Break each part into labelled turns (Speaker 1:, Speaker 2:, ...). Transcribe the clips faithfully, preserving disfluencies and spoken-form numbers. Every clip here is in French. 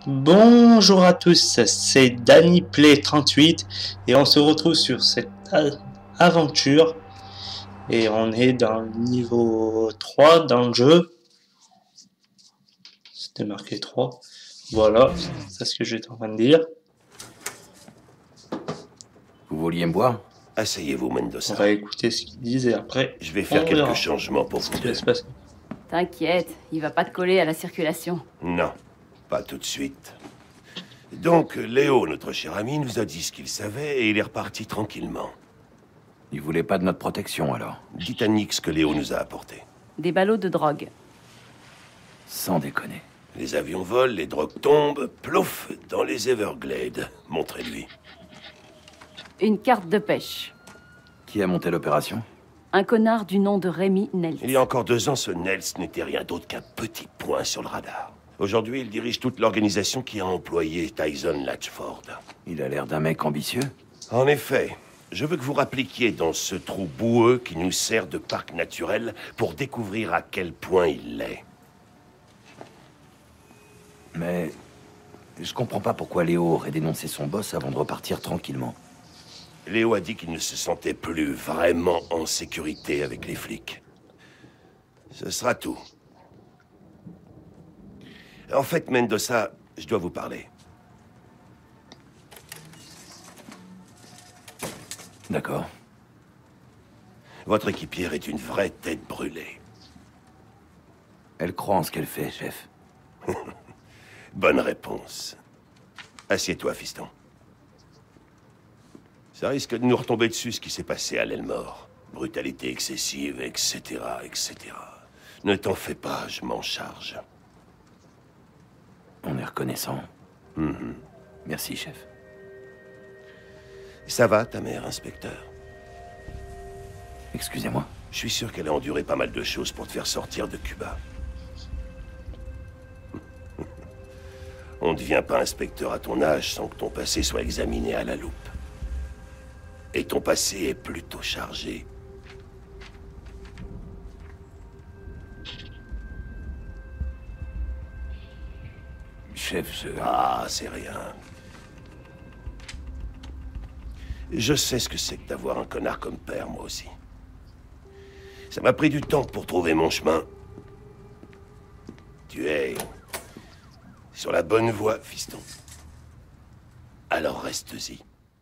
Speaker 1: Bonjour à tous, c'est DannyPlay trente-huit et on se retrouve sur cette aventure et on est dans le niveau trois dans le jeu. C'était marqué trois. Voilà, c'est ce que j'étais en train de dire.
Speaker 2: Vous vouliez me voir?
Speaker 3: Asseyez-vous, Mendoza.
Speaker 1: On va écouter ce qu'ils disent et après
Speaker 3: je vais faire quelques verra. changements pour vous deux.
Speaker 4: T'inquiète, il va pas te coller à la circulation.
Speaker 3: Non, pas tout de suite. Donc, Léo, notre cher ami, nous a dit ce qu'il savait et il est reparti tranquillement.
Speaker 2: Il voulait pas de notre protection, alors?
Speaker 3: Dites à Nick ce que Léo nous a apporté.
Speaker 4: Des ballots de drogue.
Speaker 2: Sans déconner.
Speaker 3: Les avions volent, les drogues tombent, plouf, dans les Everglades. Montrez-lui.
Speaker 4: Une carte de pêche.
Speaker 2: Qui a monté l'opération?
Speaker 4: Un connard du nom de Rémi Nels.
Speaker 3: Il y a encore deux ans, ce Nels n'était rien d'autre qu'un petit point sur le radar. Aujourd'hui, il dirige toute l'organisation qui a employé Tyson Latchford.
Speaker 2: Il a l'air d'un mec ambitieux.
Speaker 3: En effet. Je veux que vous rappliquiez dans ce trou boueux qui nous sert de parc naturel pour découvrir à quel point il l'est.
Speaker 2: Mais... je comprends pas pourquoi Léo aurait dénoncé son boss avant de repartir tranquillement.
Speaker 3: Léo a dit qu'il ne se sentait plus vraiment en sécurité avec les flics. Ce sera tout. En fait, Mendoza, je dois vous parler.
Speaker 2: D'accord.
Speaker 3: Votre équipière est une vraie tête brûlée.
Speaker 2: Elle croit en ce qu'elle fait, chef.
Speaker 3: Bonne réponse. Assieds-toi, fiston. Ça risque de nous retomber dessus ce qui s'est passé à l'Elmore. Brutalité excessive, et cetera, et cetera. Ne t'en fais pas, je m'en charge.
Speaker 2: On est reconnaissant.
Speaker 3: Mm-hmm.
Speaker 2: Merci, chef.
Speaker 3: Ça va, ta mère, inspecteur?
Speaker 2: Excusez-moi?
Speaker 3: Je suis sûr qu'elle a enduré pas mal de choses pour te faire sortir de Cuba. On ne devient pas inspecteur à ton âge sans que ton passé soit examiné à la loupe. Et ton passé est plutôt chargé.
Speaker 2: Chef, je...
Speaker 3: Ah, c'est rien. Je sais ce que c'est que d'avoir un connard comme père, moi aussi. Ça m'a pris du temps pour trouver mon chemin. Tu es... sur la bonne voie, fiston. Alors reste-y.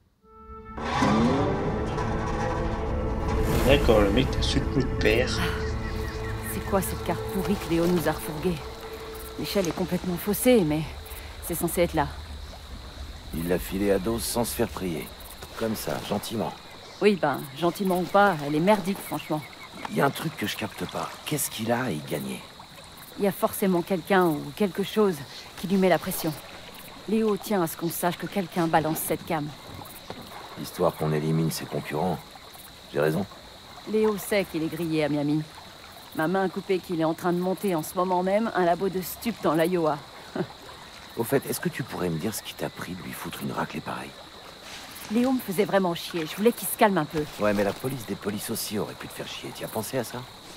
Speaker 1: D'accord, le mec t'a su plus de père.
Speaker 4: C'est quoi cette carte pourrie que Léo nous a refourguée? L'échelle est complètement faussée, mais c'est censé être là.
Speaker 2: Il l'a filé à Dose sans se faire prier. Comme ça, gentiment.
Speaker 4: Oui, ben, gentiment ou pas, elle est merdique, franchement.
Speaker 2: Il y a un truc que je capte pas. Qu'est-ce qu'il a à y gagner?
Speaker 4: Il y a forcément quelqu'un ou quelque chose qui lui met la pression. Léo tient à ce qu'on sache que quelqu'un balance cette cam.
Speaker 2: Histoire qu'on élimine ses concurrents. J'ai raison?
Speaker 4: Léo sait qu'il est grillé à Miami. Ma main a coupé qu'il est en train de monter en ce moment même un labo de stup dans l'Iowa.
Speaker 2: Au fait, est-ce que tu pourrais me dire ce qui t'a pris de lui foutre une raclée pareille?
Speaker 4: Léo me faisait vraiment chier. Je voulais qu'il se calme un peu.
Speaker 2: Ouais, mais la police des polices aussi aurait pu te faire chier. Tu as pensé à ça?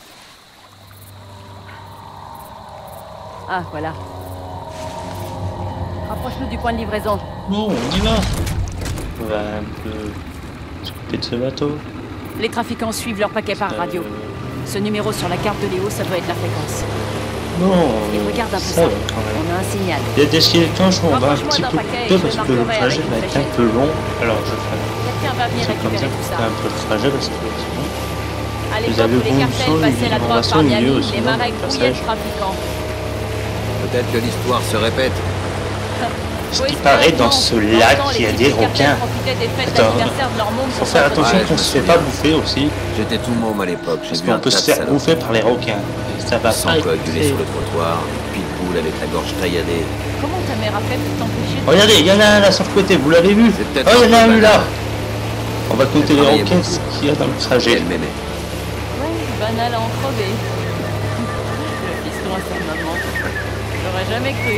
Speaker 4: Ah, voilà. Rapproche-nous du point de livraison.
Speaker 1: Bon, on y va. On va un peu s'occuper de ce bateau.
Speaker 4: Les trafiquants suivent leur paquet par
Speaker 1: Euh...
Speaker 4: radio. Ce numéro sur la carte de Léo, ça doit être la fréquence.
Speaker 1: Non,
Speaker 4: Et regarde un peu
Speaker 1: ça
Speaker 4: ça.
Speaker 1: va quand même.
Speaker 4: On a un signal.
Speaker 1: Il y a des silences, on va un petit peu
Speaker 4: paquet,
Speaker 1: couper parce que le
Speaker 4: marquerai
Speaker 1: trajet
Speaker 4: avec
Speaker 1: va
Speaker 4: une
Speaker 1: être un
Speaker 4: fléchette.
Speaker 1: peu long. Alors je ferai
Speaker 4: Quelqu'un va venir
Speaker 1: c'est comme ça
Speaker 4: récupérer tout
Speaker 1: pour
Speaker 4: ça.
Speaker 1: faire un peu le trajet parce que sinon,
Speaker 4: À
Speaker 1: vous
Speaker 4: l'époque
Speaker 1: avez
Speaker 4: où les
Speaker 1: bon
Speaker 4: cartels
Speaker 1: sang,
Speaker 4: passaient la
Speaker 1: on
Speaker 4: drogue
Speaker 1: va
Speaker 4: par
Speaker 1: s'ennuyer
Speaker 4: Miami,
Speaker 1: aussi,
Speaker 4: les
Speaker 1: non,
Speaker 4: marais
Speaker 1: le
Speaker 4: grouillaient
Speaker 1: passage.
Speaker 4: de trafiquants.
Speaker 2: Peut-être que l'histoire se répète.
Speaker 1: Ce qui paraît dans ce lac, il y a des requins. Attends, faut faire attention
Speaker 2: Ouais,
Speaker 1: qu'on
Speaker 2: je
Speaker 1: se
Speaker 2: me
Speaker 1: fait pas
Speaker 2: souviens.
Speaker 1: bouffer aussi,
Speaker 2: J'étais tout môme à l'époque. J'ai
Speaker 1: parce
Speaker 2: vu un
Speaker 1: qu'on peut
Speaker 2: tas
Speaker 1: se
Speaker 2: de
Speaker 1: faire
Speaker 2: salopes.
Speaker 1: bouffer par les requins. Et ça va
Speaker 2: Sans
Speaker 1: pas
Speaker 2: coagulé
Speaker 1: être...
Speaker 2: sur le trottoir, des pitbulls avec la gorge tailladée.
Speaker 4: Comment ta mère a fait pour t'empêcher de...
Speaker 1: Regardez, il y en a un là sur le côté, vous l'avez vu?
Speaker 2: C'est peut-être
Speaker 1: Oh, il y en a
Speaker 2: un peu
Speaker 1: un là.
Speaker 2: banal.
Speaker 1: On va compter les
Speaker 2: Travaillez
Speaker 1: requins,
Speaker 2: beaucoup.
Speaker 1: ce qu'il y a dans le trajet.
Speaker 2: Elle m'aimait.
Speaker 4: Ouais, banal à en crever. Le fiston à sa maman. J'aurais jamais cru.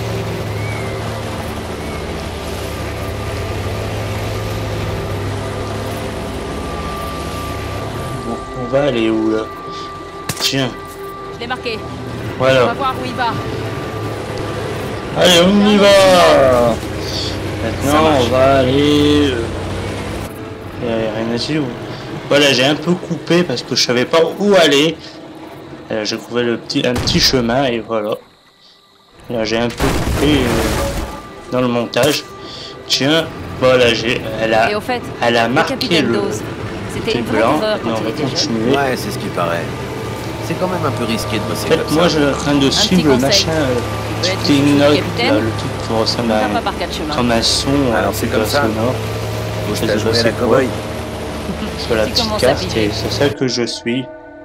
Speaker 1: Bon, on va aller où là? Tiens,
Speaker 4: Je l'ai marqué. On va
Speaker 1: voilà.
Speaker 4: voir où il va.
Speaker 1: Allez, on y va. Maintenant, on va aller... Il n'y a rien à dire. Voilà, j'ai un peu coupé parce que je savais pas où aller. Euh, j'ai trouvé le petit, un petit chemin et voilà. Là, j'ai un peu coupé euh, dans le montage. Tiens, voilà, j'ai... Elle a,
Speaker 4: Et au fait,
Speaker 1: elle a
Speaker 4: le
Speaker 1: marqué
Speaker 4: capitaine
Speaker 1: le...
Speaker 4: Dawes, c'était une vraie
Speaker 1: blanc.
Speaker 4: erreur
Speaker 1: Non,
Speaker 4: quand
Speaker 1: on
Speaker 4: il
Speaker 1: va
Speaker 4: était jeune.
Speaker 1: continuer.
Speaker 2: Ouais, c'est ce qui paraît. C'est quand même un peu risqué de bosser
Speaker 1: En fait,
Speaker 2: comme
Speaker 1: moi,
Speaker 2: ça.
Speaker 1: je suis en train de
Speaker 4: petit
Speaker 1: suivre le
Speaker 4: conseil.
Speaker 1: machin euh,
Speaker 4: Tu veux être
Speaker 1: King
Speaker 4: le
Speaker 1: Note,
Speaker 4: capitaine,
Speaker 1: là, le truc qui ressemble
Speaker 4: On va
Speaker 1: à
Speaker 4: pas par quatre chemins.
Speaker 1: comme un son.
Speaker 2: Alors,
Speaker 1: euh,
Speaker 2: c'est comme ça.
Speaker 1: sonore.
Speaker 2: Faut
Speaker 1: Je
Speaker 2: se la
Speaker 1: sais
Speaker 2: jouer
Speaker 1: pas
Speaker 2: à la
Speaker 1: c'est quoi.
Speaker 2: cow-boy.
Speaker 1: Sur la
Speaker 4: Tu
Speaker 1: petite
Speaker 4: commences à
Speaker 1: carte
Speaker 4: piger.
Speaker 1: et c'est celle que je suis.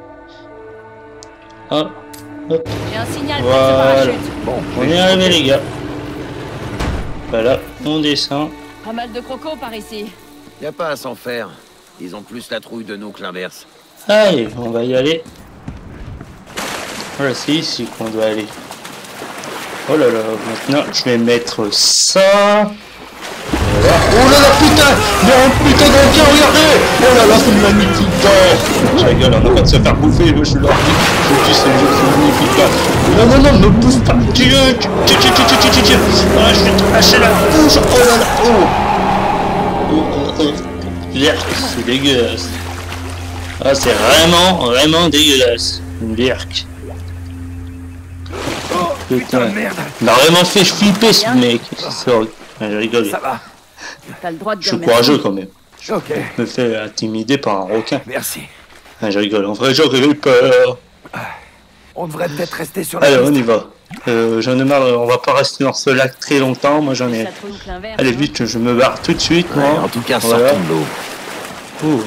Speaker 1: Ah, hop,
Speaker 4: J'ai un signal
Speaker 1: Voilà.
Speaker 4: pour ce parachute.
Speaker 2: Bon,
Speaker 1: on est arrivé les gars. Voilà, on descend.
Speaker 4: Pas mal de crocos par ici.
Speaker 2: Y a pas à s'en faire. Ils ont plus la trouille de nous que l'inverse.
Speaker 1: Allez, on va y aller. Voilà, c'est ici qu'on doit aller. Oh là là, maintenant je vais mettre ça. Voilà. Oh là là, putain! Il y a un putain d'Indien, regardez! Oh là là, c'est magnifique! Oh, je rigole, on a pas de se faire bouffer, je suis là. Je dis, c'est magnifique. Non, non, non, me bouffe pas! Tiens, tiens, tiens, tiens, tiens, tiens, tiens, tiens. Ah, je vais te lâcher la bouche! Oh là là! Oh! Oh, oh, oh. Merde, c'est dégueulasse. Ah, c'est vraiment, vraiment dégueulasse. Une birque. Putain,
Speaker 2: merde.
Speaker 1: il m'a vraiment fait flipper ce mec. Ça, je rigole.
Speaker 2: Ça va.
Speaker 4: T'as le droit de
Speaker 1: Je suis
Speaker 4: dire
Speaker 1: courageux
Speaker 4: merci.
Speaker 1: quand même.
Speaker 2: Ok.
Speaker 1: Je me fais intimider par un requin.
Speaker 2: Merci.
Speaker 1: Ah, je rigole. En vrai, j'aurais eu peur.
Speaker 2: On devrait peut-être rester sur la
Speaker 1: Allez,
Speaker 2: piste.
Speaker 1: on y va. Euh, j'en ai marre. On va pas rester dans ce lac très longtemps. Moi, j'en ai.
Speaker 4: Ça trouve l'inverse,
Speaker 1: Allez,
Speaker 4: hein.
Speaker 1: vite, je me barre tout de suite.
Speaker 2: Ouais,
Speaker 1: Moi.
Speaker 2: en tout cas,
Speaker 1: Voilà.
Speaker 2: sortons de l'eau.
Speaker 1: Oh.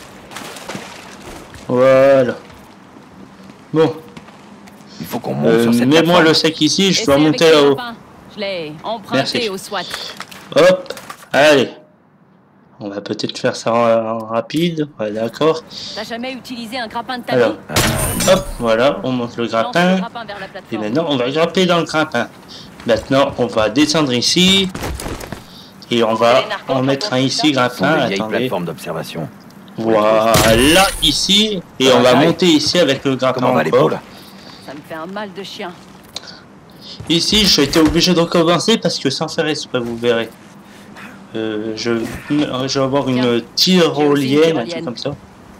Speaker 1: Voilà. Bon.
Speaker 2: Il faut qu'on monte
Speaker 1: Euh,
Speaker 2: sur cette
Speaker 1: Mets-moi
Speaker 2: plateforme.
Speaker 1: le sac ici. Je dois
Speaker 4: Essaye
Speaker 1: monter
Speaker 4: avec tes
Speaker 1: là-haut.
Speaker 4: lapins. Je l'ai emprunté
Speaker 1: Merci.
Speaker 4: au SWAT.
Speaker 1: Hop. Allez. On va peut-être faire ça en, en rapide. Ouais, d'accord.
Speaker 4: T'as jamais utilisé un grappin de ta
Speaker 1: Alors,
Speaker 4: vie?
Speaker 1: hop, voilà, on monte le
Speaker 4: Lance le
Speaker 1: grappin.
Speaker 4: grappin vers la
Speaker 1: Et
Speaker 4: plateforme.
Speaker 1: maintenant, on va grimper dans le grappin. Maintenant, on va descendre ici. Et on va en mettre un ici,
Speaker 2: Ce sont
Speaker 1: grappin.
Speaker 2: des vieilles
Speaker 1: Attendez.
Speaker 2: plateformes d'observation.
Speaker 1: Voilà, ici. Et on va monter ici avec le grappin
Speaker 2: Comment va
Speaker 1: encore.
Speaker 2: l'épaule?
Speaker 4: Ça me fait un mal de chien.
Speaker 1: Ici, j'ai été obligé de recommencer parce que sans faire exprès, vous verrez. Euh, je, je vais avoir une tyrolienne, un truc comme ça.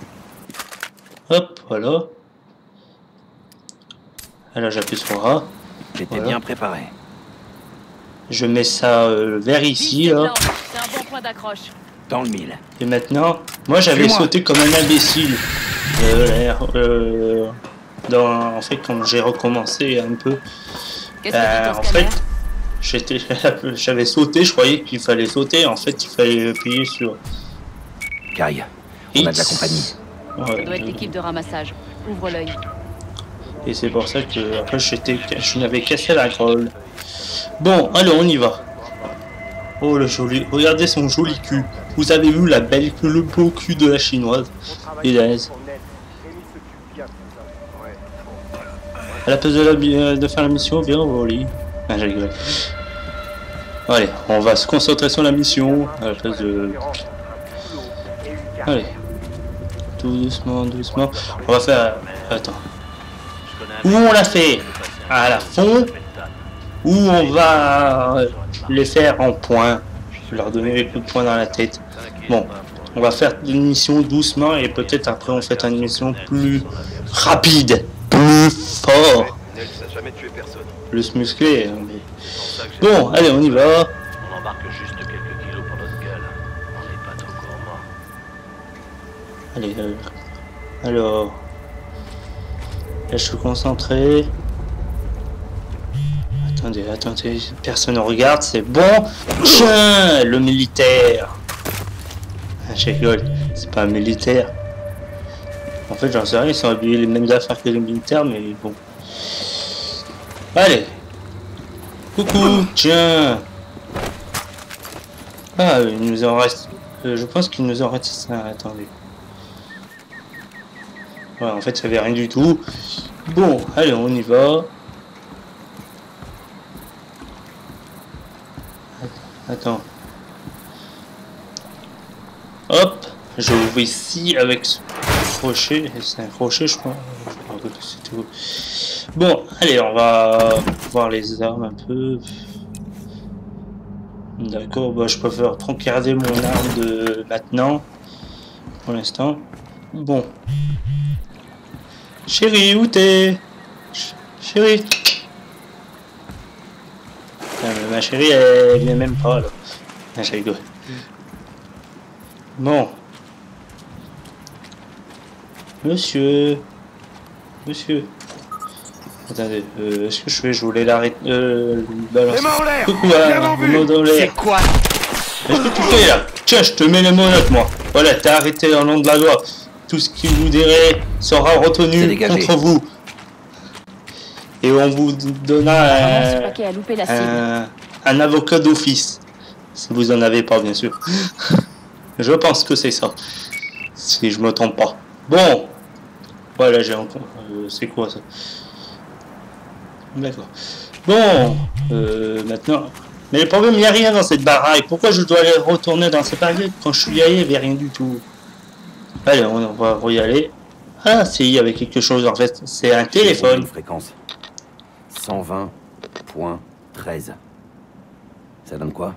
Speaker 1: Hop, voilà. Alors j'appuie sur A.
Speaker 2: J'étais
Speaker 1: Voilà.
Speaker 2: bien préparé.
Speaker 1: Je mets ça euh, vers ici,
Speaker 4: Vite,
Speaker 1: là.
Speaker 4: Blanc, c'est un bon point d'accroche.
Speaker 2: Dans le mille.
Speaker 1: Et maintenant, moi j'avais
Speaker 2: Suis-moi.
Speaker 1: sauté comme un imbécile. Euh, euh, dans, en fait, quand j'ai recommencé un peu,
Speaker 4: Qu'est-ce que
Speaker 1: euh,
Speaker 4: dit
Speaker 1: en
Speaker 4: ton scanner?
Speaker 1: fait, j'étais, j'avais sauté, je croyais qu'il fallait sauter. En fait, il fallait appuyer sur
Speaker 2: Kai, on a de la
Speaker 1: X.
Speaker 2: compagnie.
Speaker 1: Ouais,
Speaker 4: Ça doit être l'équipe de ramassage. Ouvre l'œil.
Speaker 1: et c'est pour ça que après j'étais, je n'avais cassé la colle. Bon, allez, on y va. Oh le joli, regardez son joli cul. Vous avez vu la belle, le beau cul de la chinoise. Hélas. À la place de, la, de faire la mission, viens au lit. Ah, j'ai rigolé. Allez, on va se concentrer sur la mission. À la place de... Allez. Tout doucement, doucement. On va faire... Attends. Où on l'a fait? À la fond. Où on va les faire en point. Je vais leur donner les coups de poing dans la tête. Bon. On va faire une mission doucement et peut-être après on fait une mission plus rapide. Plus fort. Plus musclé. hein, mais... Bon, allez, on y va.
Speaker 5: On embarque juste quelques kilos pour notre gueule. On n'est pas trop gourmand.
Speaker 1: Allez, euh, alors... Là, je suis concentré. Attendez, attendez, personne ne regarde, c'est bon. Tiens, le militaire. Ah, je rigole, c'est pas un militaire. En fait, j'en sais rien, ils sont habillés les mêmes affaires que les militaires, mais bon. Allez. Coucou, tiens. Ah, il nous en reste... euh, je pense qu'il nous en reste ça, attendez. Ouais, en fait, ça avait rien du tout. Bon, allez, on y va. Attends. Hop, j'ouvre ici avec ce crochet. C'est un crochet, je crois. c'est tout. Bon, allez, on va voir les armes un peu. D'accord, bah, je préfère garder mon arme de maintenant. Pour l'instant. Bon. Chérie, où t'es? Ch Chérie. Ah, mais ma chérie, elle vient même pas là. Ah, je rigole. Bon. Monsieur. Monsieur. Attendez, euh, est-ce que je fais? Je voulais l'arrêter. Euh, balancer. Coucou, hein,
Speaker 6: c'est quoi?
Speaker 1: Qu'est-ce que tu fais là? Tiens, je te mets les menottes, moi. Voilà, t'es arrêté en nom de la loi. Tout ce qui vous dirait sera retenu contre vous. Et on vous donnera un, un, un avocat d'office. Si vous en avez pas, bien sûr. Je pense que c'est ça. Si je me trompe pas. Bon. Voilà, j'ai encore... Euh, c'est quoi ça? D'accord. Bon. Euh, maintenant... Mais le problème, il n'y a rien dans cette baraque. Pourquoi je dois aller retourner dans cette baraque quand je suis allé, il n'y avait rien du tout. Allez, on va y aller. Ah, si, il y avait quelque chose en fait. C'est un téléphone.
Speaker 2: Fréquence cent vingt point treize. Ça donne quoi?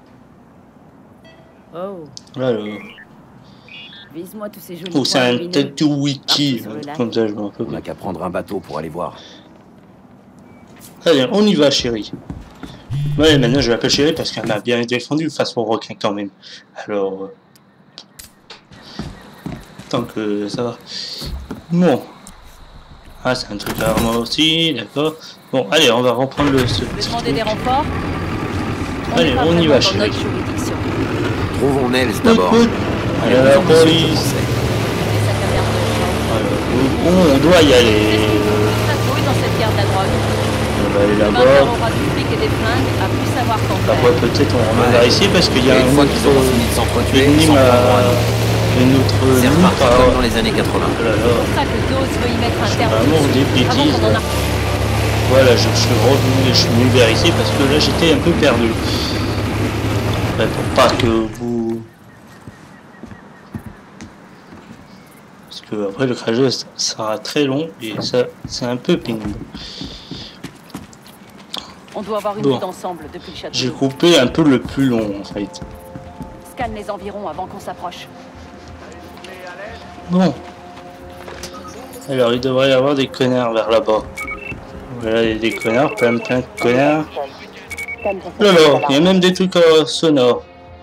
Speaker 4: Oh.
Speaker 1: Alors.
Speaker 4: Vise-moi tous ces jolis
Speaker 1: oh, c'est un tattoo wiki. Comme ça, je m'en peux.
Speaker 2: On n'a qu'à prendre un bateau pour aller voir.
Speaker 1: Allez, on y va, chérie. Ouais, maintenant je l'appelle chérie parce qu'elle m'a bien défendu face au requin quand même. Alors. Euh... Tant que ça va. Bon. Ah, c'est un truc à moi aussi, d'accord. Bon, allez, on va reprendre le... Ce petit
Speaker 4: demander des renforts. On
Speaker 1: allez, on y va, chérie.
Speaker 2: Trouvons Nels d'abord.
Speaker 1: Allez, à la police. Alors, où on doit y aller.
Speaker 4: Dans cette guerre de la drogue.
Speaker 1: On va aller là-bas. Après, peut-être on reviendra ici parce qu'il y a
Speaker 2: une
Speaker 1: un
Speaker 2: fois qu'ils auront fini de s'entretuer,
Speaker 1: une autre
Speaker 2: c'est reparti comme dans les années quatre-vingts.
Speaker 1: Oh là là.
Speaker 4: C'est pour ça que Dose veut y mettre un terme.
Speaker 1: Vraiment des bêtises. Voilà, je suis revenu, je suis venu vers ici parce que là j'étais un peu perdu. Ouais, pour pas que vous... Parce que après le trajet sera très long et ça c'est un peu pénible.
Speaker 4: On doit avoir une
Speaker 1: bon.
Speaker 4: route ensemble depuis le château.
Speaker 1: J'ai coupé un peu le plus long en fait.
Speaker 4: Scanne les environs avant qu'on s'approche.
Speaker 1: Bon. Alors il devrait y avoir des connards vers là-bas. Voilà, il y a des connards, plein plein de connards. Là là, il y a même des trucs euh, sonores.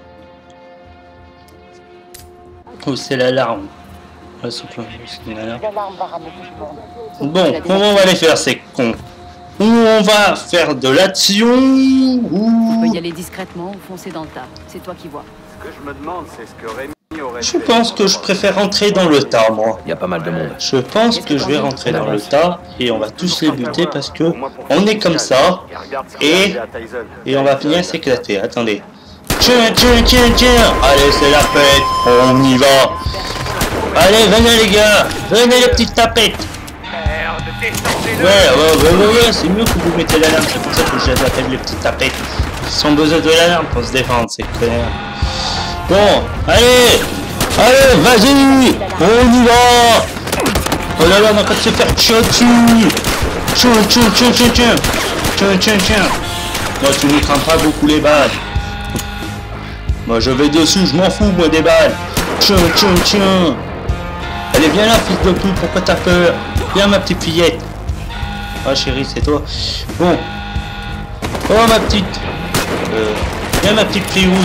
Speaker 1: Oh, c'est l'alarme. Ah, c'est quoi? C'est une alarme. Bon, comment on va les faire ces cons? Ou on va faire de l'action, ou...
Speaker 4: On peut y aller discrètement ou foncer dans le tas. C'est toi qui vois.
Speaker 7: Ce que je me demande, c'est ce que Rémi aurait
Speaker 1: Je pense que je préfère rentrer dans le tas, moi.
Speaker 2: Il y a pas mal de monde.
Speaker 1: Je pense que je vais rentrer dans le tas et on va tous les buter parce que on est comme ça et, et on va bien s'éclater. Attendez. Tiens, tiens, tiens, tiens. Allez, c'est la fête. On y va. Allez, venez les gars. Venez les petites tapettes. Ouais, ouais, ouais, ouais, ouais. C'est mieux que vous mettez l'alarme. C'est pour ça que je les appelle les petites tapettes. Ils ont besoin de l'alarme pour se défendre, ces connards. Bon, allez. Allez, vas-y. On y va. Oh là là, on a qu'à se faire tiens dessus. Tiens, tiens, tiens, tiens, tiens. Tiens, tiens, tiens. Moi, tu ne crains pas beaucoup les balles. Moi, je vais dessus, je m'en fous, moi, des balles. Tiens, tiens, tiens. Allez, viens là, fils de pute, pourquoi t'as peur? Viens, ma petite fillette. Ah, chérie, c'est toi. Bon. Oh, ma petite. Euh, viens, ma petite fille.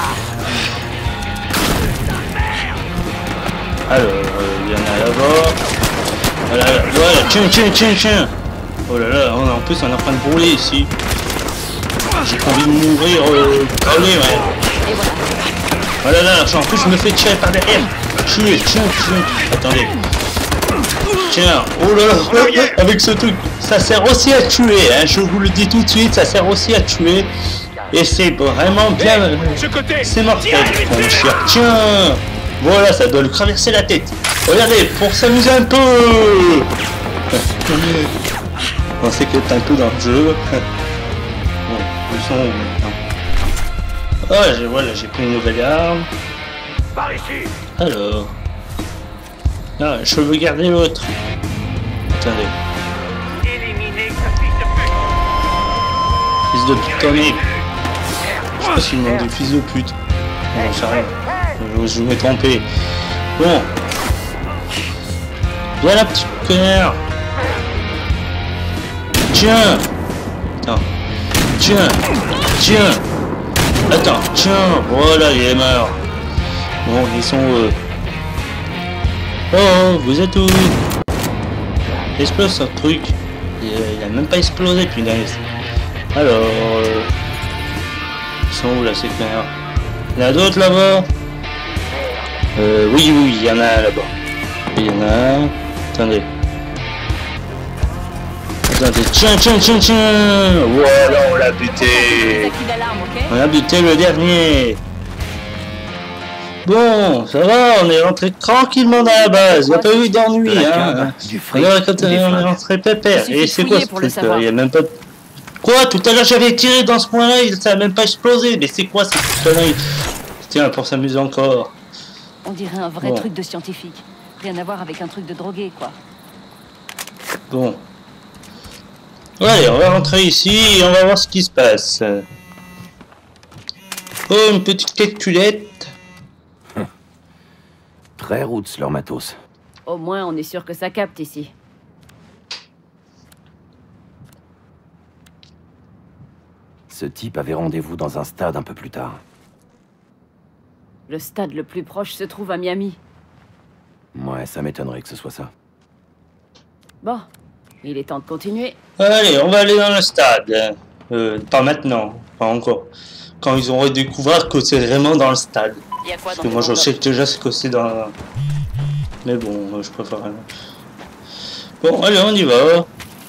Speaker 1: Alors, il euh, y en a là-bas. Voilà, voilà, tiens, tiens, tiens, tiens. Oh là là, on, en plus on est en train de brûler ici. J'ai pas envie de mourir, euh, allez, ouais. Voilà, là, en plus je me fais tirer par derrière. Tuer, tiens, tiens. Attendez. Tiens, oh là là, avec ce truc, ça sert aussi à tuer, hein, je vous le dis tout de suite, ça sert aussi à tuer. Et c'est vraiment bien, c'est mortel, mon cher. Tiens. Voilà, ça doit le traverser la tête. Regardez, pour s'amuser un peu. On sait que t'es un peu dans le jeu. Bon, ils sont où maintenant? Ah, j'ai voilà, j'ai pris une nouvelle arme. Alors. Ah, je veux garder l'autre. Attendez.
Speaker 5: Éliminez ce fils de pute.
Speaker 1: Fils de pute, t'en es. Je sais pas si le nom du fils de pute. Bon, ça rien. Je, je m'ai trompé. Bon. Viens là, petit connard. Tiens. Attends. Tiens. Tiens. Attends. Tiens. Voilà, il est mort. Bon, ils sont... Euh... Oh, vous êtes où? Explose ce truc. Il, il a même pas explosé, punaise. Alors... Euh... Ils sont où là, ces connards? Il y en a d'autres là-bas? Euh... Oui, oui, il y en a un là-bas. Il y en a un... Attendez. Attendez. Tiens, tiens, tiens, tiens. Voilà, on l'a buté. On a buté le dernier. Bon, ça va, on est rentré tranquillement dans la base. Il n'y a pas eu d'ennui, hein. On est rentré pépère. Et c'est quoi ce truc là? Il n'y a même pas... Quoi? Tout à l'heure j'avais tiré dans ce point-là, ça n'a même pas explosé. Mais c'est quoi cette connerie? Tiens, pour s'amuser encore.
Speaker 4: On dirait un vrai
Speaker 1: bon.
Speaker 4: truc de scientifique. Rien à voir avec un truc de drogué, quoi.
Speaker 1: Bon. Allez, on va rentrer ici et on va voir ce qui se passe. Oh, une petite calculette.
Speaker 2: Très roots, leur matos.
Speaker 4: Au moins, on est sûr que ça capte ici.
Speaker 2: Ce type avait rendez-vous dans un stade un peu plus tard.
Speaker 4: Le stade le plus proche se trouve à Miami.
Speaker 2: Ouais, ça m'étonnerait que ce soit ça.
Speaker 4: Bon, il est temps de continuer.
Speaker 1: Allez, on va aller dans le stade. Euh, pas maintenant, pas encore. Quand ils auront découvert que c'est vraiment dans le stade.
Speaker 4: Y a quoi
Speaker 1: Parce
Speaker 4: dans
Speaker 1: que
Speaker 4: tes
Speaker 1: moi je
Speaker 4: enveloppes?
Speaker 1: sais déjà ce que c'est dans... Mais bon, je préfère... Bon, allez, on y va.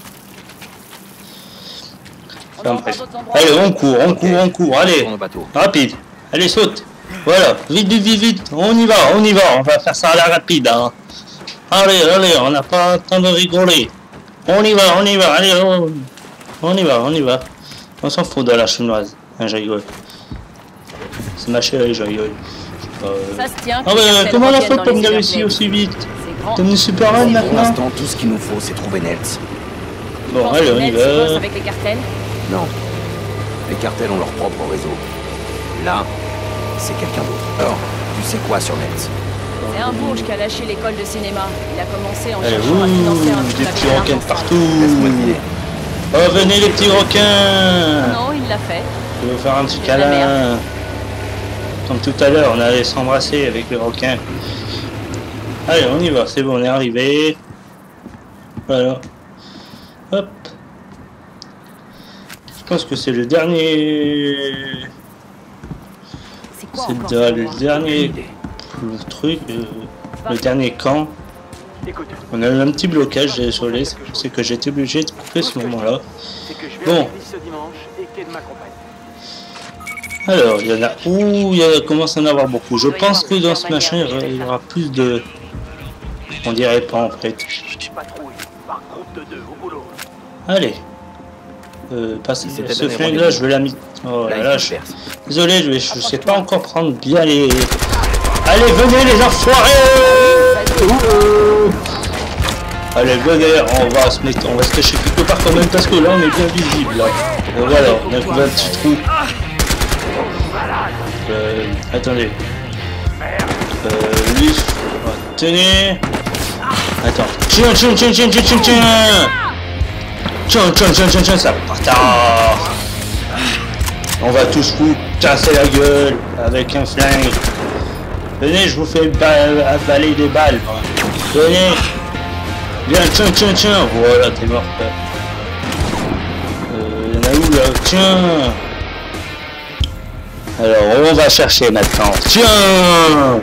Speaker 4: On
Speaker 1: Enfin,
Speaker 4: a
Speaker 1: bref.
Speaker 4: encore d'autres endroits?
Speaker 1: Allez, on court, on
Speaker 2: Ok.
Speaker 1: court, on court, allez.
Speaker 2: Retourne au bateau.
Speaker 1: Rapide. Allez, saute. Voilà, vite, vite, vite, vite. On y va, on y va. On va faire ça à la rapide. Hein. Allez, allez, on n'a pas le temps de rigoler. On y va, on y va, allez, on, on y va, on y va. On s'en fout de la chinoise. Hein, je rigole. C'est ma chérie, je rigole. Je sais pas, euh...
Speaker 4: Ça se tient.
Speaker 1: Ah ouais, comment on a fait pour me réussir aussi vite?
Speaker 4: C'est grand.
Speaker 1: T'es une Superman
Speaker 2: Pour
Speaker 1: maintenant?
Speaker 2: l'instant, tout ce qu'il nous faut, c'est trouver Nels.
Speaker 1: Bon, allez, on y va.
Speaker 4: Avec les cartels?
Speaker 2: Non. Les cartels ont leur propre réseau. Là, c'est quelqu'un d'autre. Alors, tu sais quoi sur Nels?
Speaker 4: C'est un bourge qui a lâché l'école de cinéma. Il a commencé en
Speaker 1: Allez,
Speaker 4: cherchant à financer un
Speaker 1: ouh,
Speaker 4: film
Speaker 1: des
Speaker 4: avec
Speaker 1: petits
Speaker 4: un
Speaker 1: requins
Speaker 4: enfant.
Speaker 1: partout.
Speaker 2: Laisse-moi guider.
Speaker 1: Oh, venez les petits requins.
Speaker 4: Non, il l'a fait.
Speaker 1: Je vais vous faire un petit
Speaker 4: C'est de la
Speaker 1: câlin. Comme tout à l'heure, on allait s'embrasser avec le requin. Allez, on y va, c'est bon, on est arrivé. Voilà. Hop. Je pense que c'est le dernier...
Speaker 4: C'est quoi
Speaker 1: C'est
Speaker 4: encore
Speaker 1: de-
Speaker 4: ce
Speaker 1: le
Speaker 4: endroit?
Speaker 1: dernier le truc, euh, le dernier camp.
Speaker 7: Écoute,
Speaker 1: On a eu un petit blocage, désolé, c'est que j'étais obligé de couper ce moment-là.
Speaker 7: c'est que je vais
Speaker 1: Bon.
Speaker 7: à l'église ce dimanche et qu'elle m'accompagne.
Speaker 1: Alors, il y en a... Ouh, il y a, commence à en avoir beaucoup. Je pense que dans ce machin, il y aura- il y aura plus de... On dirait pas, en fait.
Speaker 7: Patrouille, par groupe de deux, au boulot.
Speaker 1: Allez. Euh, passe,
Speaker 2: Il s'était
Speaker 1: ce
Speaker 2: donné
Speaker 1: flingue là,
Speaker 2: rendez-vous.
Speaker 1: je vais la mettre. Oh là
Speaker 2: Là,
Speaker 1: là,
Speaker 2: il
Speaker 1: je...
Speaker 2: perce.
Speaker 1: Désolé, je, vais, je sais pas encore prendre bien les. Allez, venez les enfoirés. Ouh. Allez, venez, on va se mettre, on va se cacher quelque part quand même parce que là on est bien visible là. Donc voilà, on a trouvé un petit trou. Euh, attendez. Euh, lui, tenez. Attends. Tiens, tiens, tiens, tiens, tiens, tiens, tiens. Tiens, tiens, tiens, tiens, tiens, ça part. On va tous vous casser la gueule avec un flingue. Venez, je vous fais ba- avaler des balles. Venez. Viens, tiens, tiens, tiens. Voilà, t'es mort. Euh, y'en a où là? Tiens. Alors, on va chercher maintenant. Tiens.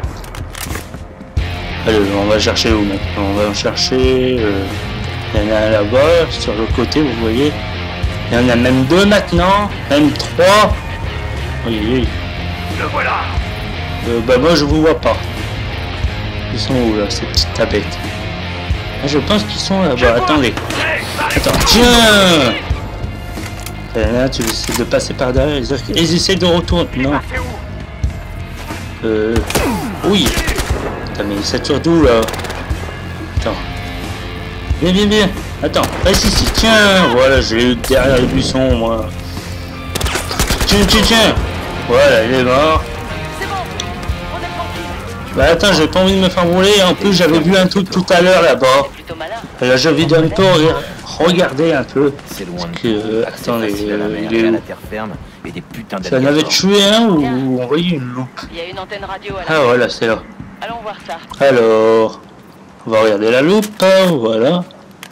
Speaker 1: Allez, on va chercher où maintenant? On va chercher... Euh... Il y en a un là-bas, sur le côté, vous voyez. Il y en a même deux maintenant, même trois. Oui, oui.
Speaker 5: Le voilà.
Speaker 1: Euh, bah moi je vous vois pas. Ils sont où là, ces petites tabettes? Ah, je pense qu'ils sont là-bas, attendez. Attends, tiens. Là, tu essaies de passer par derrière, ils, ils essaient de retourner, non. Euh... Oui. Attends, mais ça tire d'où là? Attends. Viens, viens, viens. Attends, reste ici. Tiens, voilà, je l'ai eu derrière les buissons, moi. Tiens, tiens, tiens. Voilà, il est mort.
Speaker 4: C'est bon, on est tranquille.
Speaker 1: Bah attends, j'ai pas envie de me faire rouler. En plus, j'avais vu un truc tout à l'heure là-bas.
Speaker 4: Plutôt malin.
Speaker 1: Là, je vais un peu regarder un peu.
Speaker 2: C'est loin de
Speaker 1: Que, euh,
Speaker 2: accès
Speaker 1: attendez,
Speaker 2: facile à la
Speaker 1: euh,
Speaker 2: mer
Speaker 1: il est
Speaker 2: et à
Speaker 1: où?
Speaker 2: la terre ferme et des putains
Speaker 1: Ça en avait
Speaker 2: d'alligators.
Speaker 1: tué un ou envoyé une loupe?
Speaker 4: Il y a une antenne radio à la
Speaker 1: Ah voilà, c'est là.
Speaker 4: Allons voir ça.
Speaker 1: Alors, on va regarder la loupe, voilà.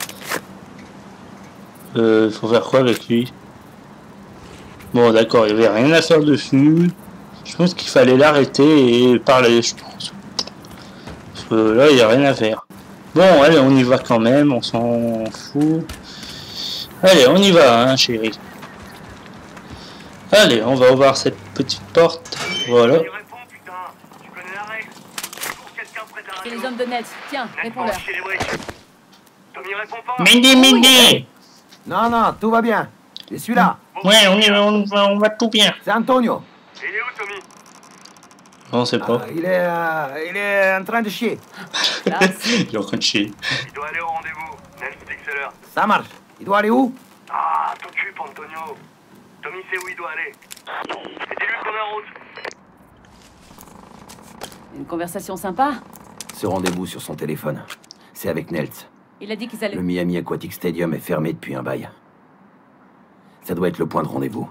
Speaker 1: Euh, faut faire quoi avec lui? Bon, d'accord, il n'y avait rien à faire dessus. Je pense qu'il fallait l'arrêter et parler, je pense. Parce que là, il n'y a rien à faire. Bon, allez, on y va quand même, on s'en fout. Allez, on y va, hein, chérie. Allez, on va ouvrir cette petite porte. Voilà.
Speaker 4: C'est les hommes de Nels. Tiens, réponds-leur.
Speaker 1: Mindy, Mindy!
Speaker 2: Non, non, tout va bien. Je suis là.
Speaker 1: Ouais, on, y va, on, va, on va tout bien.
Speaker 2: C'est Antonio.
Speaker 7: Il est où, Tommy?
Speaker 1: On sait pas.
Speaker 2: Ah, il, est, euh, il est en train de chier.
Speaker 1: Il est en train de chier.
Speaker 7: Il doit aller au rendez-vous. Nels dit que c'est l'heure.
Speaker 2: Ça marche. Il doit aller où?
Speaker 7: Ah, t'occupe, Antonio. Tommy sait où il doit aller. Et dis-lui qu'on est en route.
Speaker 4: Une conversation sympa.
Speaker 2: Ce rendez-vous sur son téléphone. C'est avec Nels.
Speaker 4: Il a dit qu'ils allaient...
Speaker 2: Le Miami Aquatic Stadium est fermé depuis un bail. Ça doit être le point de rendez-vous.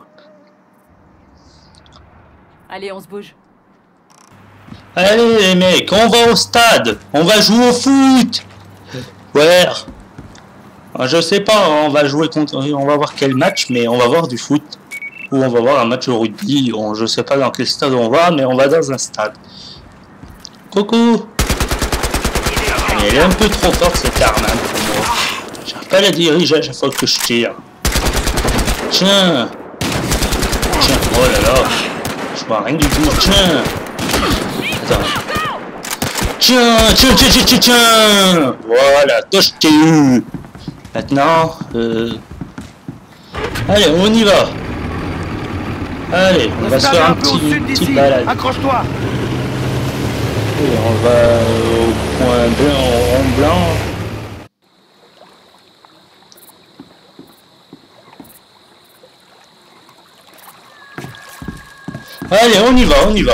Speaker 4: Allez, on se bouge.
Speaker 1: Allez les mecs, on va au stade. On va jouer au foot. Ouais. Je sais pas, on va jouer contre... On va voir quel match, mais on va voir du foot. Ou on va voir un match au rugby. On... Je sais pas dans quel stade on va, mais on va dans un stade. Coucou. Elle est un peu trop forte cette arme hein, pour moi. J'arrive pas à la diriger à chaque fois que je tire. Tiens. Tiens, oh là là. Je vois rien du tout. Tiens. Attends. Tiens, tiens, tiens, tiens, tiens, tiens. Voilà, toi je t'ai eu. Maintenant, euh... allez, on y va. Allez, on va se faire un petit, une petite balade.
Speaker 2: Accroche-toi.
Speaker 1: Et on va au point blanc, au rond blanc. Allez, on y va, on y va.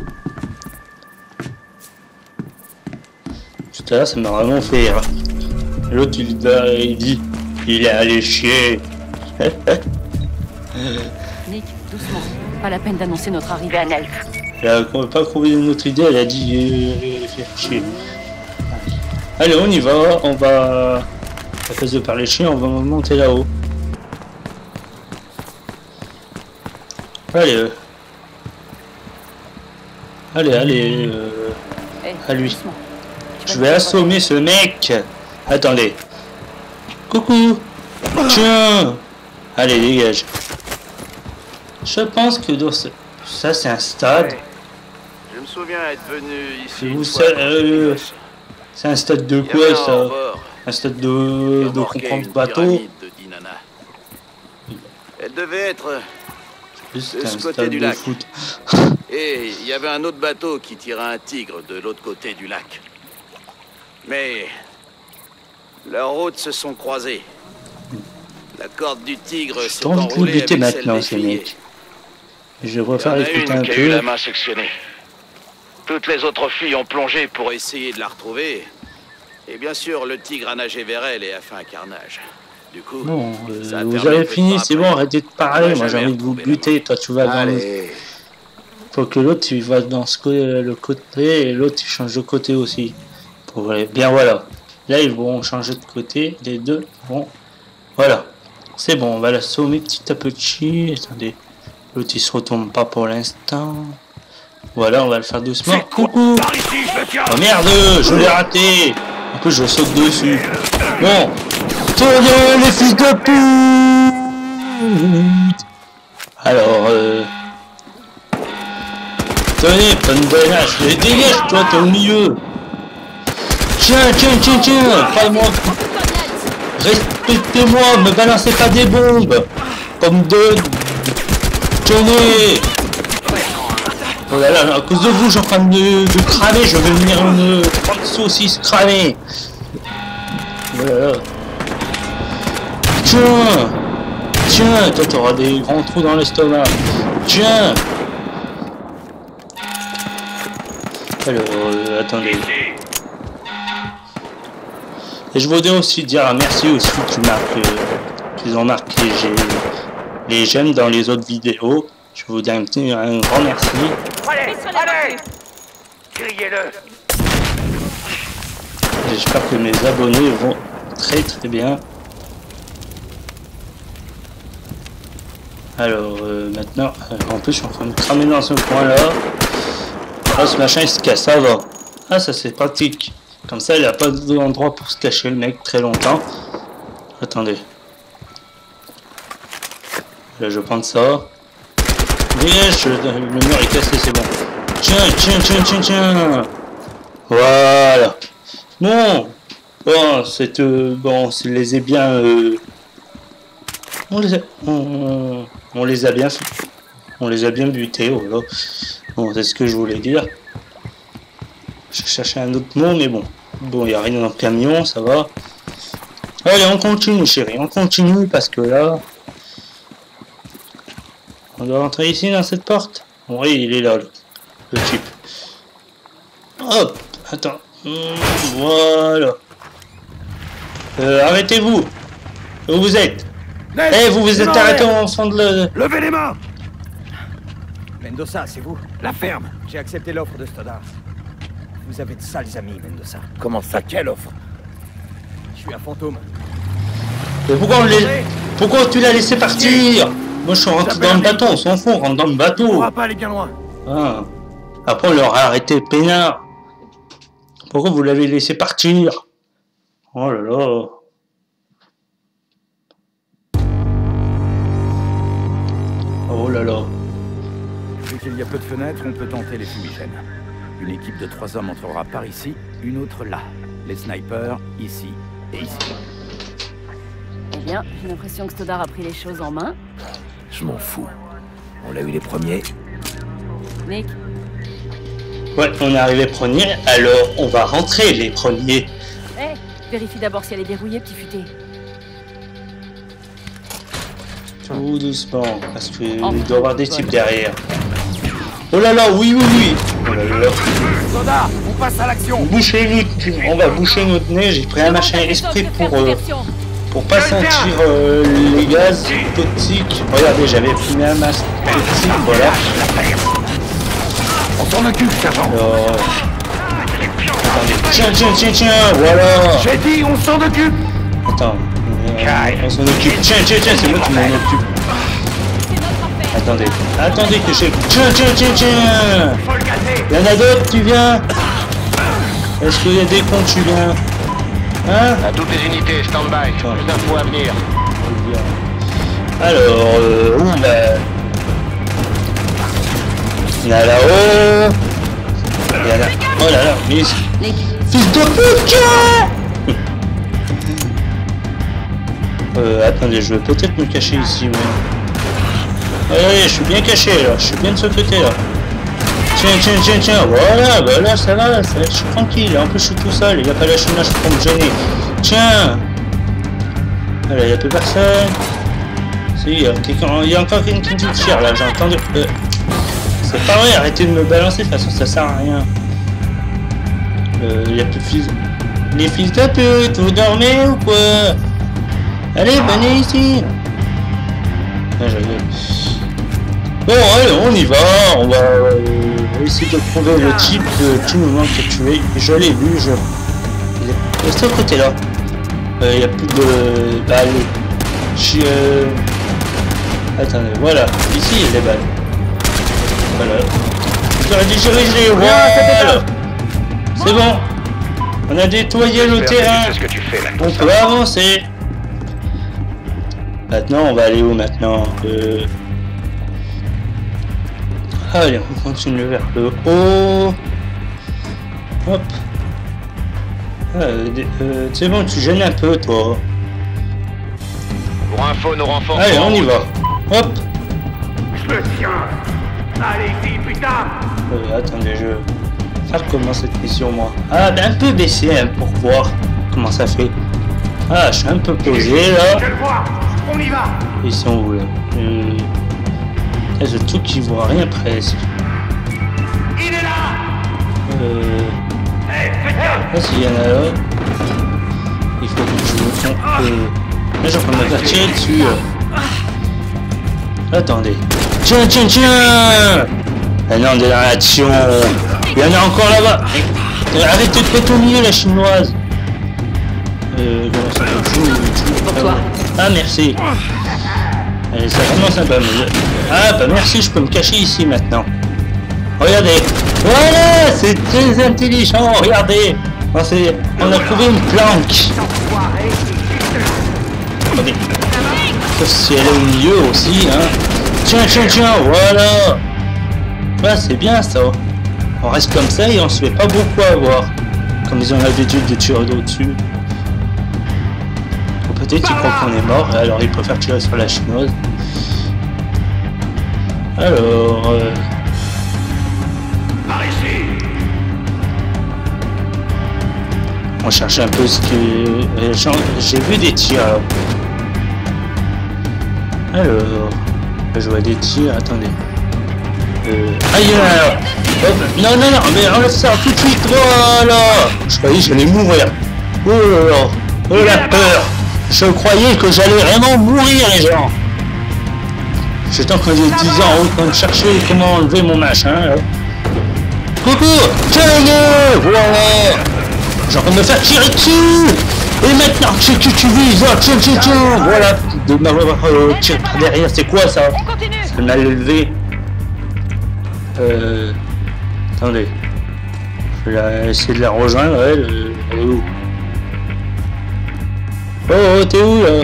Speaker 1: Tout à l'heure, ça m'a vraiment fait rire. L'autre, il, il dit, il est allé chier.
Speaker 4: Nick, doucement. Pas la peine d'annoncer notre arrivée à Nels.
Speaker 1: Elle a pas trouvé une autre idée, elle a dit euh, faire chier. Allez, on y va, on va... À cause de parler chien, on va monter là-haut. Allez. Euh... Allez, allez. Euh...
Speaker 4: Hey,
Speaker 1: à lui.
Speaker 4: doucement. Tu
Speaker 1: Je
Speaker 4: vas
Speaker 1: vais
Speaker 4: te
Speaker 1: assommer ce mec. Attendez. Coucou. Tiens. Allez, dégage. Je pense que dans ce... ça, c'est un stade.
Speaker 5: Ouais. Je me souviens être venu ici.
Speaker 1: Vous
Speaker 5: une
Speaker 1: savez,
Speaker 5: fois quand
Speaker 1: euh,
Speaker 5: j'étais gosse.
Speaker 1: C'est un stade de
Speaker 5: Il y avait
Speaker 1: quoi,
Speaker 5: un
Speaker 1: ça?
Speaker 5: hors-bord
Speaker 1: Un stade
Speaker 5: qui
Speaker 1: de... de
Speaker 5: remorquait
Speaker 1: comprendre
Speaker 5: une
Speaker 1: bateau.
Speaker 5: pyramide de Dinana. Elle devait être...
Speaker 1: C'est
Speaker 5: de
Speaker 1: un
Speaker 5: ce côté
Speaker 1: stade
Speaker 5: du
Speaker 1: de
Speaker 5: lac.
Speaker 1: foot.
Speaker 5: Et il y avait un autre bateau qui tirait un tigre de l'autre côté du lac. Mais... leurs routes se sont croisées. La corde du tigre s'est
Speaker 1: J'ai envie de les
Speaker 5: enroulée
Speaker 1: buter
Speaker 5: avec celle
Speaker 1: maintenant,
Speaker 5: des
Speaker 1: ces
Speaker 5: filets.
Speaker 1: mecs. Je vais
Speaker 5: Il y en
Speaker 1: refaire
Speaker 5: a
Speaker 1: écouter
Speaker 5: une
Speaker 1: un
Speaker 5: qui a eu la
Speaker 1: peu.
Speaker 5: main sectionnée. Toutes les autres filles ont plongé pour essayer de la retrouver. Et bien sûr, le tigre a nagé vers elle et a fait un carnage. Du coup,
Speaker 1: Bon, euh,
Speaker 5: ça a
Speaker 1: vous
Speaker 5: permis
Speaker 1: avez
Speaker 5: de
Speaker 1: fini,
Speaker 5: faire
Speaker 1: c'est
Speaker 5: après.
Speaker 1: bon, arrêtez de parler.
Speaker 5: On va
Speaker 1: Moi j'ai
Speaker 5: jamais
Speaker 1: envie de vous
Speaker 5: retrouver la
Speaker 1: buter. Toi tu vas dans le...
Speaker 2: Allez.
Speaker 1: Faut que l'autre il va dans ce côté, le côté et l'autre il change de côté aussi. Pour... Bien voilà. Là ils vont changer de côté. Les deux vont... Voilà. C'est bon, on va l'assommer petit à petit. Attendez. L'autre il se retourne pas pour l'instant. Voilà, on va le faire doucement. Coucou. Oh merde, je l'ai raté. En plus je saute dessus. Bon. Tournez les fils de pute. Alors, euh... tenez, bonne bonasse. Dégage, toi, t'es au milieu. Tiens, tiens, tiens, tiens. Pas moi. Respectez-moi, me balancez pas des bombes. Comme de... Tenez. Oh là là, à cause de vous, je suis en train de, de cramer. Je vais venir me prendre saucisse cramée. Ouais, là là. Tiens. Tiens, toi t'auras des grands trous dans l'estomac. Tiens. Alors, euh, attendez. Et je voudrais aussi dire merci aussi qui marque, euh, qu'ils ont marqué les j'aime dans les autres vidéos. Je vous dis un petit, un grand merci.
Speaker 7: Allez, allez, criez-le.
Speaker 1: J'espère que mes abonnés vont très très bien. Alors euh, maintenant, euh, en plus je suis en train de cramer dans ce coin là. Ah, ce machin il se casse, ça va. Ah, ça c'est pratique. Comme ça il n'a pas d'endroit pour se cacher le mec très longtemps. Attendez. Là je vais prendre ça. Dégage, le mur est cassé, c'est bon. Tiens, tiens, tiens, tiens, tiens. Voilà. Bon. Bon, c'est euh, bon, c'est les est bien. Euh, on les a, on, on les a bien, on les a bien butés. Oh là. Bon, c'est ce que je voulais dire. Je cherchais un autre mot, mais bon. Bon, il n'y a rien dans le camion, ça va. Allez, on continue, chérie, on continue parce que là. On doit rentrer ici dans cette porte. Oui, il est là, le, le type. Hop, attends. Voilà. Euh, arrêtez-vous. Où vous êtes? Eh, hey, vous vous êtes arrêté en fond de le...
Speaker 2: Levez les mains.
Speaker 6: Mendoza, c'est vous?
Speaker 2: La ferme.
Speaker 6: J'ai accepté l'offre de Stoddard. Vous avez de sales amis, Mendoza.
Speaker 2: Comment ça? Quelle offre?
Speaker 6: Je suis un fantôme.
Speaker 1: Mais pourquoi on les... Pourquoi tu l'as laissé partir? Moi je suis rentré dans le bateau, on s'en fout, on rentre dans le bateau.
Speaker 2: On va pas aller bien loin.
Speaker 1: Ah. Après on leur a arrêté peinard. Pourquoi vous l'avez laissé partir? Oh là là. Oh là là.
Speaker 2: Vu qu'il y a peu de fenêtres, on peut tenter les fumigènes. Une équipe de trois hommes entrera par ici, une autre là. Les snipers, ici et ici.
Speaker 4: Eh bien, j'ai l'impression que Stoddard a pris les choses en main.
Speaker 2: Je m'en fous. On l'a eu les premiers.
Speaker 4: Nick,
Speaker 1: Ouais, on est arrivé premier, alors on va rentrer les premiers.
Speaker 4: hé, hey, vérifie d'abord si elle est dérouillée, petit futé.
Speaker 1: Tout doucement, parce qu'il
Speaker 4: Oh,
Speaker 1: doit y avoir des types derrière. Oh là là, oui, oui, oui. Oh là là.
Speaker 2: Stoddard, on passe à l'action.
Speaker 1: Bouchez notre... On va boucher notre nez, j'ai pris un machin esprit pour... Euh, pour pas sentir euh, les gaz toxiques. Regardez, j'avais fumé un masque toxique, voilà.
Speaker 2: On s'en occupe, sergent.
Speaker 1: Alors... Attendez, tiens, tiens, tiens, tiens, voilà.
Speaker 2: J'ai dit, on s'en occupe.
Speaker 1: Attends, euh, on s'en occupe. Tiens, tiens, tiens, c'est moi qui m'en occupe. Attendez, attendez que j'ai... Tiens, tiens, tiens, tiens. Y'en a d'autres, tu viens? Est-ce qu'il y a des cons, tu viens? Hein?
Speaker 8: À toutes les unités, stand-by. Plus d'infos à venir.
Speaker 1: Alors, euh, où bah... Il y en a là-haut. Il y en a... Oh là là, mais... Fils de pute! Euh, attendez, je vais peut-être me cacher ici, mais... Allez, je suis bien caché, là. Je suis bien de ce côté, là. Tiens, tiens, tiens, tiens, voilà, bah là, ça va, ça va, je suis tranquille. En plus, je suis tout seul, il n'y a pas l'achonnage pour me gêner. Tiens! Voilà, il n'y a plus personne. Si, il y a quelqu'un, il y a encore quelqu'un qui me tire, là, j'ai entendu. Euh, c'est pas vrai, arrêtez de me balancer, de toute façon, ça sert à rien. Euh, il y a plus de fils. Les fils de pute, vous dormez ou quoi? Allez, venez ici! Ah, bon, allez, on y va, on va euh, essayer de trouver le type euh, qui nous manque à tuer. Je l'ai vu, je... Il est de ce côté-là. Il euh, n'y a plus de balles. Je euh... Attendez, voilà, ici il y a des balles. Voilà. J'aurais dirigé, voilà. C'est bon. On a nettoyé le terrain.
Speaker 8: C'est ce que tu fais là.
Speaker 1: On peut avancer. Maintenant, on va aller où maintenant? euh... Allez, on continue vers le haut. Hop. Ah, euh, c'est bon, tu gênes un peu, toi.
Speaker 8: Pour info, nos renforts.
Speaker 1: Allez, on y va. Hop.
Speaker 7: Je me tiens. Allez-y, putain.
Speaker 1: Euh, attendez, je vais faire comment cette mission, moi. Ah, ben un peu baissé, hein, pour voir comment ça fait. Ah, je suis un peu posé là.
Speaker 7: Je le vois. On y va.
Speaker 1: Ils sont où là? euh... Il y a tout qui voit rien presque.
Speaker 7: Il est là.
Speaker 1: Euh...
Speaker 7: Hey, faites gaffe.
Speaker 1: Ah, s'il y en a là. Il faut que je me trompe. Euh... Là, je peux me faire tirer dessus. Là. Attendez. Tiens, tiens, tiens. Ah non, de l'action. Il y en a encore là-bas. Arrêtez de péter au milieu, la chinoise. Euh, comment ça va? Ah, merci. Allez, c'est vraiment sympa. Mais... Ah, bah merci, je peux me cacher ici maintenant. Regardez. Voilà, c'est très intelligent. Regardez. On, on a trouvé une planque. Attendez. Si elle est au milieu aussi, hein. Tiens, tiens, tiens, voilà. Ouais, c'est bien ça. On reste comme ça et on se fait pas beaucoup avoir. Comme ils ont l'habitude de tirer d'au-dessus. Ou peut-être qu'ils croient qu'on est mort, et alors ils préfèrent tirer sur la chinoise. Alors... Euh...
Speaker 7: Par ici.
Speaker 1: On cherche un peu ce que... J'ai vu des tirs. Alors... Je vois des tirs, attendez. Euh... Aïe là. Hop. Non, non, non, mais on le sort tout de suite, voilà. Je croyais que j'allais mourir. Oh là là. Oh la peur. Je croyais que j'allais vraiment mourir, les gens. J'étais en train de dix ans en train de chercher comment enlever mon machin. Là. Coucou. Tiens-le. Voilà. J'ai en train de me faire tirer dessus. Et maintenant, tu, tu, tu vises, oh, tiens, tiens, tiens, voilà, de m'avoir euh, tiré par derrière, c'est quoi ça? Ça m'a levé. Euh... Attendez. Je vais la, essayer de la rejoindre, elle. Euh, elle est où? Oh, oh t'es où, là?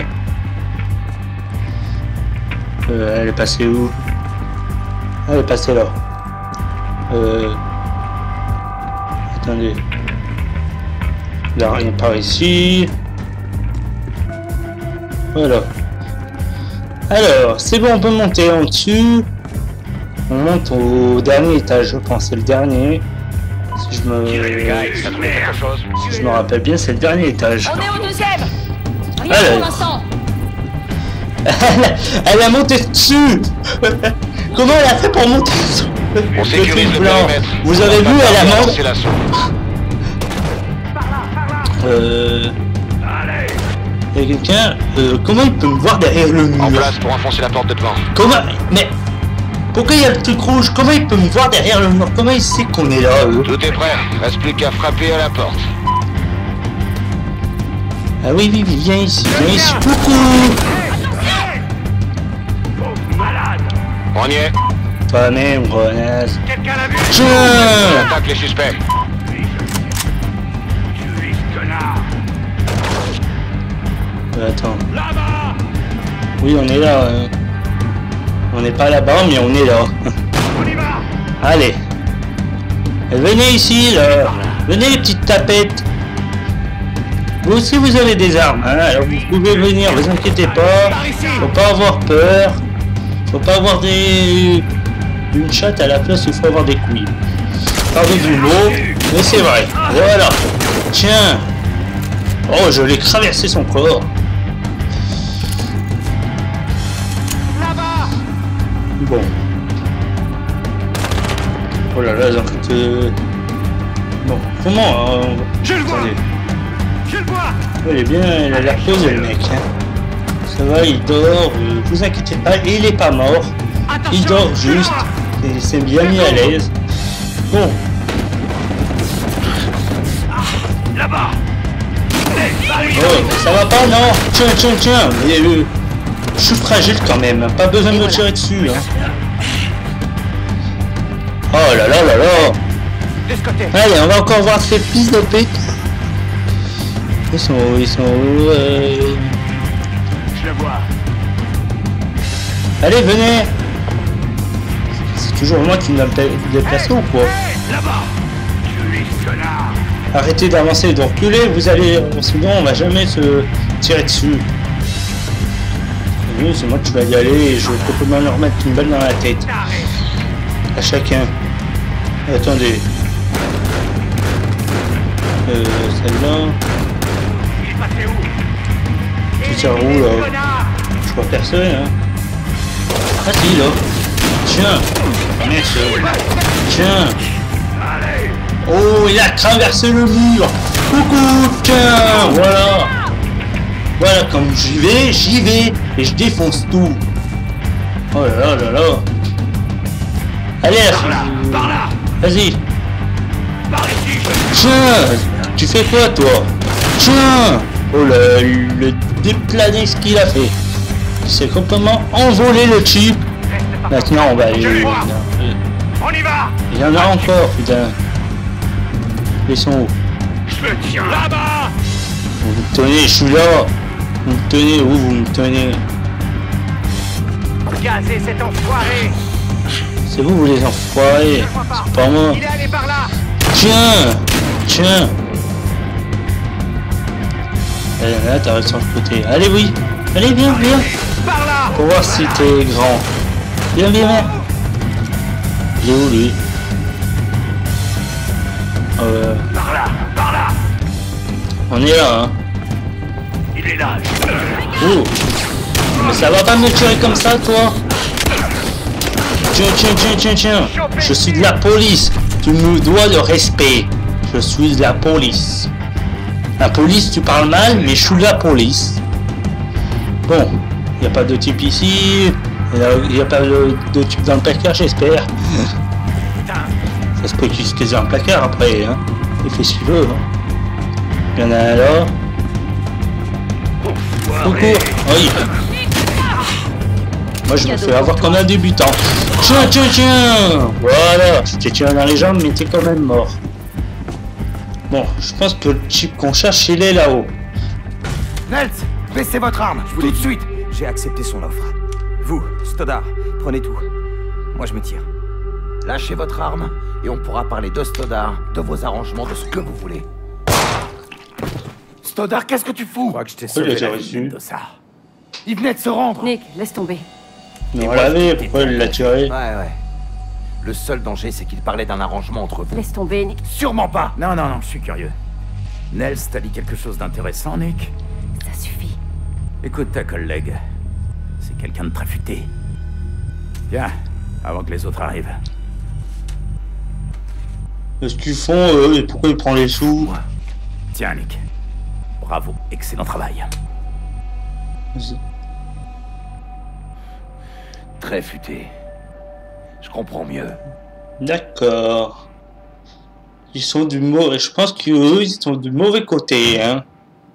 Speaker 1: Euh, elle est passée où? Elle est passée là. Euh... Attendez. Là, rien par ici. Voilà. Alors, c'est bon, on peut monter en dessus. On monte au dernier étage, je pense, c'est le dernier. Si je me... Si je me rappelle bien, c'est le dernier étage.
Speaker 4: On est au deuxième. Rien
Speaker 1: Alors.
Speaker 4: pour l'instant.
Speaker 1: Elle, elle a monté dessus. Comment elle a fait pour monter dessus?
Speaker 8: On sécurise le
Speaker 1: blanc.
Speaker 8: périmètre.
Speaker 1: Vous avez vu, elle a monté.
Speaker 8: C'est l'assaut.
Speaker 1: Euh... Il y a quelqu'un... Euh, comment il peut me voir derrière le mur?
Speaker 8: En place pour enfoncer la porte de devant.
Speaker 1: Comment... Mais... Pourquoi il y a le truc rouge? Comment il peut me voir derrière le mur? Comment il sait qu'on est là, eux?
Speaker 8: Tout est prêt. Reste plus qu'à frapper à la porte.
Speaker 1: Ah oui, oui, oui, viens ici, viens ici. Coucou.
Speaker 8: On y est.
Speaker 1: Toi-même, grenasse.
Speaker 7: Quelqu'un l'a vu?
Speaker 8: On
Speaker 1: Tiens.
Speaker 8: attaque les suspects.
Speaker 1: Euh, Attends.
Speaker 7: Là-bas.
Speaker 1: Oui, on est là. Hein. On n'est pas là-bas, mais on est là.
Speaker 7: On y va.
Speaker 1: Allez. Et venez ici, là. Venez, les petites tapettes. Vous aussi, vous avez des armes. Hein. Alors, vous pouvez venir, vous inquiétez pas. Faut pas avoir peur. Faut pas avoir des... Une chatte à la place, il faut avoir des couilles. Pardon du mot, mais c'est vrai. Voilà. Tiens. Oh, je l'ai traversé son corps. Bon. Oh là là, en fait... Euh... Bon, comment euh...
Speaker 7: Je le vois.
Speaker 1: Attendez.
Speaker 7: Je le vois.
Speaker 1: Il est bien, il a l'air posé le mec. Hein. Ça va, il dort, euh, vous inquiétez pas, et il est pas mort.
Speaker 7: Attention,
Speaker 1: Il dort juste, et il s'est bien mis à l'aise. Bon.
Speaker 7: Là-bas.
Speaker 1: Oh, ça va pas, non? Tiens, tiens, tiens, mais, euh, je suis fragile quand même, pas besoin de me tirer dessus. Hein. Oh là là là là.
Speaker 7: De ce côté.
Speaker 1: Allez, on va encore voir ces fils de paix. Ils sont où? Ils sont où? euh...
Speaker 7: Je le vois.
Speaker 1: Allez, venez. C'est toujours moi qui dois me déplacer ou quoi?
Speaker 7: Là-bas. Tu es ce connard.
Speaker 1: Arrêtez d'avancer et de reculer, vous allez... Sinon, on va jamais se tirer dessus. Oui, c'est moi qui vais y aller et je peux complètement leur mettre une balle dans la tête. À chacun. Attendez. Euh, celle-là...
Speaker 7: Il est passé où?
Speaker 1: ça roule là. Je vois personne, hein. Ah si, là. Tiens. Mince. Tiens. Oh, il a traversé le mur. Coucou, tiens. Voilà. Voilà, comme j'y vais, j'y vais. Et je défonce tout. Oh là là là là. Allez, vas-y. Tiens. Tu fais quoi, toi? Tiens. Oh, le, le déplané ce qu'il a fait. C'est complètement envolé le chip. Maintenant, on va aller.
Speaker 7: On y va.
Speaker 1: Il y en a encore, putain. Ils sont où?
Speaker 7: Je me tiens là-bas.
Speaker 1: Vous me tenez, je suis là. Vous me tenez, où vous me tenez?
Speaker 7: Gazez cet enfoiré.
Speaker 1: C'est vous, vous les enfoirés. C'est pas moi.
Speaker 7: Il est allé par là.
Speaker 1: Tiens. Tiens. Allez, là, t'arrêtes sur le côté. Allez, oui. Allez, viens, viens.
Speaker 7: Par là.
Speaker 1: Pour voir si t'es grand. Viens, viens, viens. Il est où, lui? Euh...
Speaker 7: Par là. Par là.
Speaker 1: On est là, hein.
Speaker 7: Il est là.
Speaker 1: Oh. Mais ça va pas me tuer comme ça, toi? Tiens, tiens, tiens, tiens, tiens. Je suis de la police. Tu me dois le respect. Je suis de la police. La police, tu parles mal, mais je suis de la police. Bon, il n'y a pas de type ici. Il n'y a, a pas de, de type dans le placard, j'espère. Ça se peut qu'il se casse dans le placard après, hein. Il fait ce qu'il veut, hein. Il y en a un là. Coucou. Oui. Moi je me fais avoir comme un débutant. Tiens, tiens, tiens. Voilà. Je t'ai tiré dans les jambes, mais t'es quand même mort. Bon, je pense que le chip qu'on cherche, il est là-haut.
Speaker 6: Nels, baissez votre arme, tout de suite. J'ai accepté son offre. Vous, Stoddard, prenez tout. Moi je me tire. Lâchez votre arme et on pourra parler de Stoddard, de vos arrangements, de ce que vous voulez. Stoddard, qu'est-ce que tu fous? Je crois que je t'ai sauvé la vie de ça. Il venait de se rendre.
Speaker 4: Nick, laisse tomber.
Speaker 1: Mais on l'avait, pourquoi il l'a tiré?
Speaker 6: Ouais, ouais. Le seul danger, c'est qu'il parlait d'un arrangement entre vous.
Speaker 4: Laisse tomber, Nick.
Speaker 6: Sûrement pas.
Speaker 2: Non, non, non, je suis curieux. Nels, t'as dit quelque chose d'intéressant, Nick?
Speaker 4: Ça suffit.
Speaker 2: Écoute ta collègue. C'est quelqu'un de très futé. Viens, avant que les autres arrivent.
Speaker 1: Qu'est-ce qu'ils font, eux, et pourquoi ils prennent les sous?
Speaker 2: Tiens, Nick. Bravo, excellent travail.
Speaker 6: Très futé. Je comprends mieux.
Speaker 1: D'accord. Ils sont du mauvais. Je pense qu'eux, ils sont du mauvais côté, hein.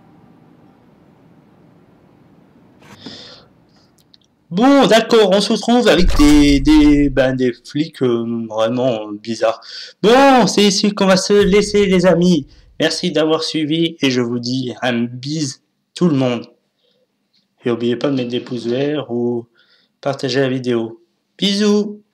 Speaker 1: Bon, d'accord, on se retrouve avec des, des, ben, des flics euh, vraiment bizarres. Bon, c'est ici qu'on va se laisser, les amis. Merci d'avoir suivi et je vous dis un bise tout le monde. Et n'oubliez pas de mettre des pouces verts ou partager la vidéo. Bisous!